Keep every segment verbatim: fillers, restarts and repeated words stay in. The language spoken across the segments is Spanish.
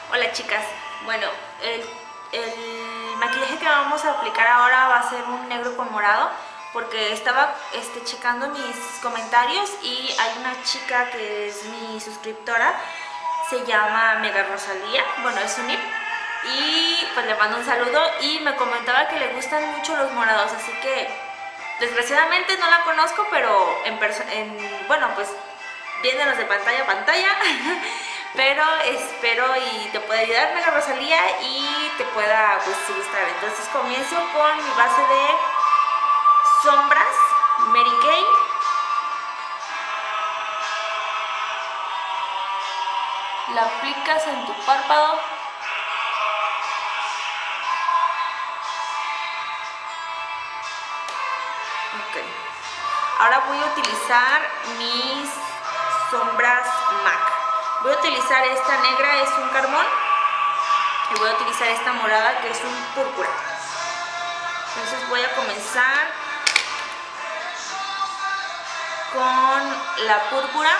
Hola chicas, bueno, el, el maquillaje que vamos a aplicar ahora va a ser un negro con morado porque estaba este, checando mis comentarios y hay una chica que es mi suscriptora, se llama Mega Rosalía, bueno es un nick, y pues le mando un saludo y me comentaba que le gustan mucho los morados, así que desgraciadamente no la conozco, pero en, en bueno pues viéndonos de pantalla a pantalla pero espero y te pueda ayudar Mega Rosalía y te pueda pues gustar. Entonces comienzo con mi base de sombras Mary Kay. La aplicas en tu párpado. Ok. Ahora voy a utilizar mis sombras MAC. Voy a utilizar esta negra, es un carbón, y voy a utilizar esta morada que es un púrpura. Entonces voy a comenzar con la púrpura.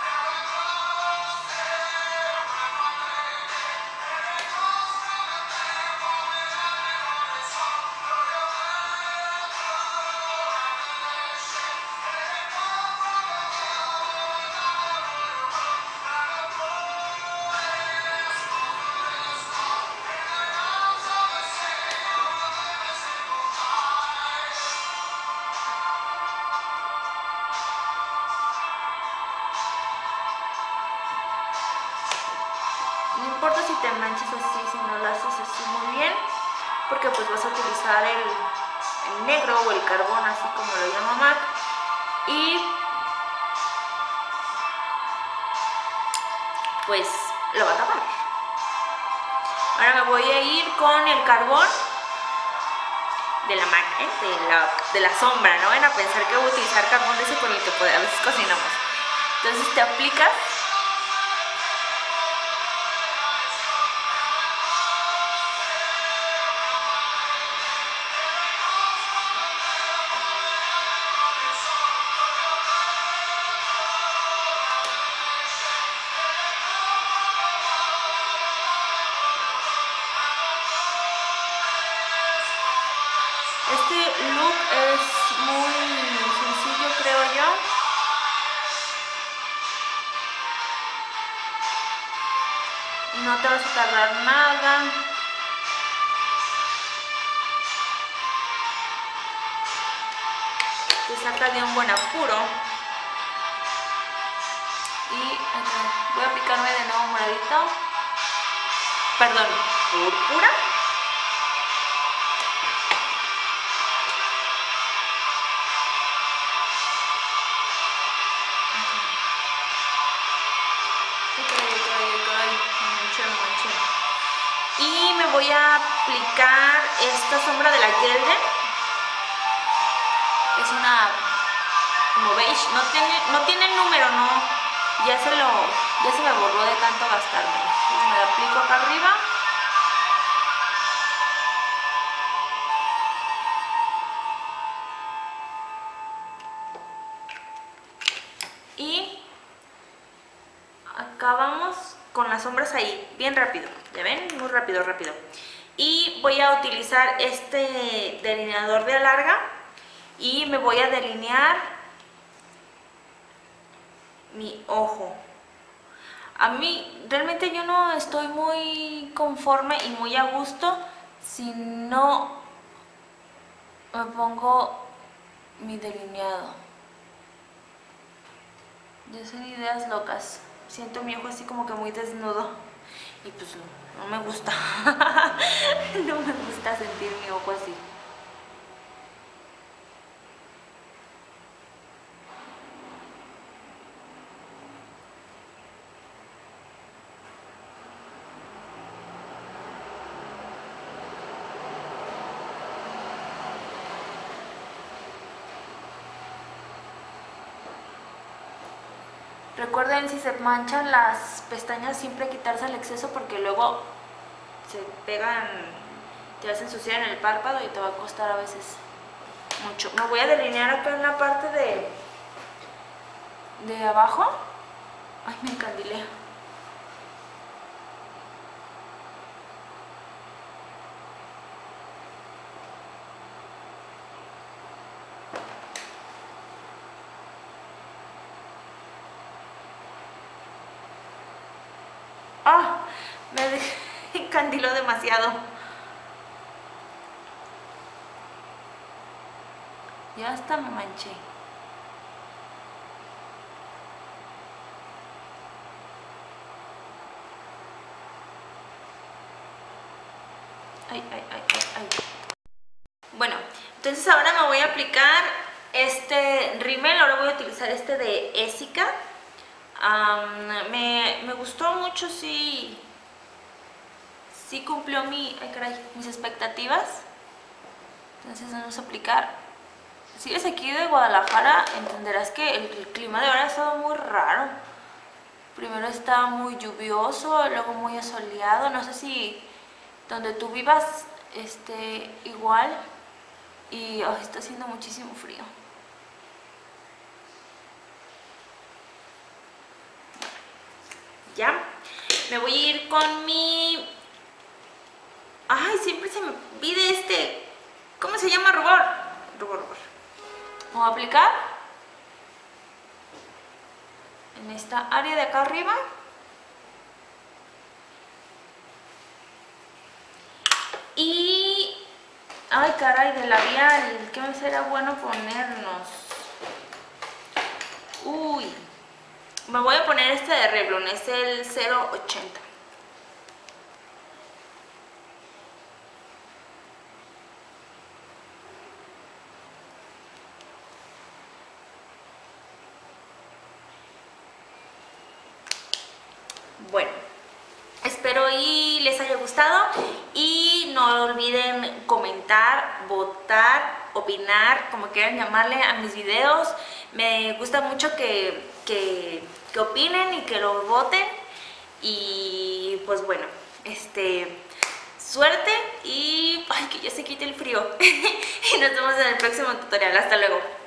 No importa si te manchas así, si no lo haces así muy bien, porque pues vas a utilizar el, el negro o el carbón, así como lo llama MAC, y pues lo va a tapar. Ahora me voy a ir con el carbón de la MAC, ¿eh? de, la, de la sombra. No van a pensar que voy a utilizar carbón de ese con el que a veces cocinamos. Entonces te aplicas. Este look es muy sencillo, creo yo. No te vas a tardar nada. Te saca de un buen apuro. Y voy a aplicarme de nuevo moradito. Perdón, púrpura. Y me voy a aplicar esta sombra de la Gelden. Es una como beige, no tiene, no tiene número, no. Ya se lo, ya se me borró de tanto gastarme. Entonces me la aplico acá arriba. Y acabamos con las sombras ahí, bien rápido, ¿ya ven? Muy rápido, rápido. Y voy a utilizar este delineador de alarga y me voy a delinear mi ojo. A mí, realmente yo no estoy muy conforme y muy a gusto si no me pongo mi delineado. Ya son ideas locas. Siento mi ojo así como que muy desnudo y pues no, no me gusta. No me gusta sentir mi ojo así. Recuerden, si se manchan las pestañas, siempre quitarse el exceso porque luego se pegan, te vas a ensuciar en el párpado y te va a costar a veces mucho. Me voy a delinear acá en la parte de, de abajo. Ay, me encandilé. Me encandiló demasiado. Ya hasta me manché. Ay, ay, ay, ay, ay. Bueno, entonces ahora me voy a aplicar este rímel. Ahora voy a utilizar este de Essica. Um, me, me gustó mucho, sí, sí cumplió mi, ay, caray, mis expectativas. Entonces vamos a aplicar. Si eres aquí de Guadalajara, entenderás que el, el clima de ahora ha estado muy raro. Primero está muy lluvioso, luego muy asoleado. No sé si donde tú vivas este, igual. Y oh, está haciendo muchísimo frío. Ya, me voy a ir con mi... Ay, siempre se me pide este... ¿Cómo se llama? Rubor. Rubor, rubor. Voy a aplicar en esta área de acá arriba. Y... Ay, caray, de labial. ¿Qué me será bueno ponernos? Uy. Me voy a poner este de Revlon, es el cero ochenta. Bueno, espero y les haya gustado y no olviden comentar, votar, opinar, como quieran llamarle a mis videos. Me gusta mucho que, que, que opinen y que lo voten. Y pues bueno, este, suerte y ay, que ya se quite el frío. Y nos vemos en el próximo tutorial. Hasta luego.